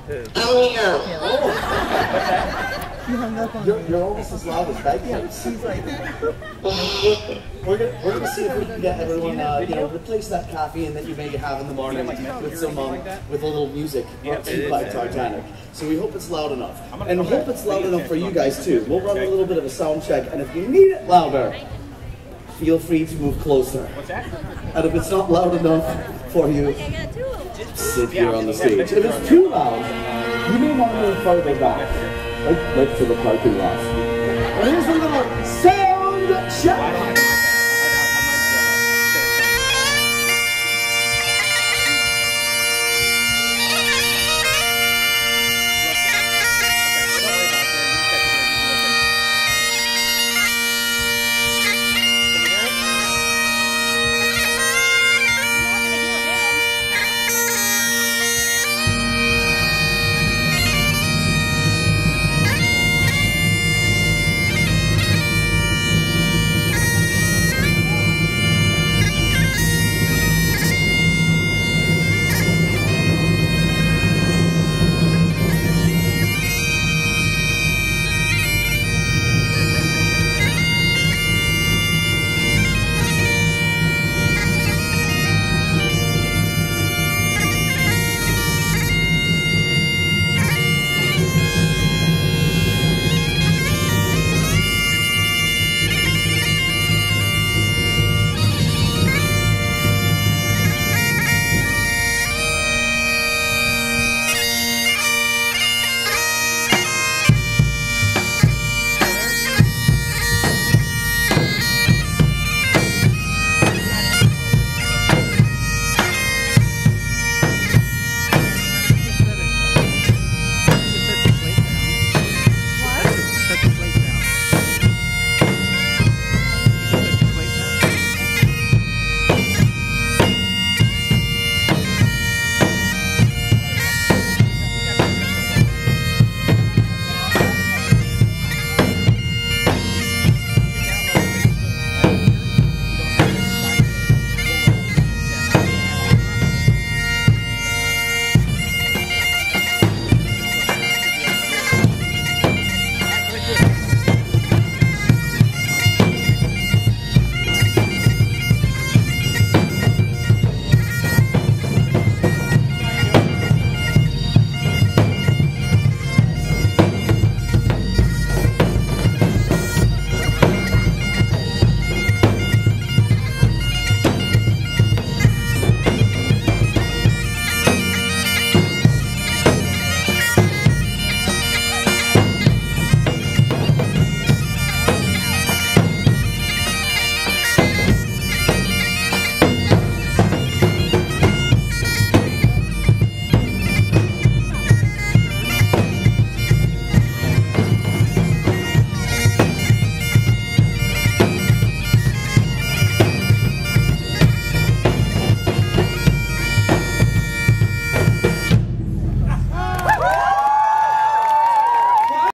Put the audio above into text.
You're almost as loud as bagpipes. We're gonna see if we can get everyone, replace that caffeine that you may have in the morning with some, with a little music brought to you by Tartanic. So we hope it's loud enough, and I hope it's loud enough for you guys too. We'll run a little bit of a sound check, and if you need it louder, feel free to move closer. And if it's not loud enough for you, sit here on the stage. If it's too loud, you may want to move further back, like to the parking lot. And here's a little sound check.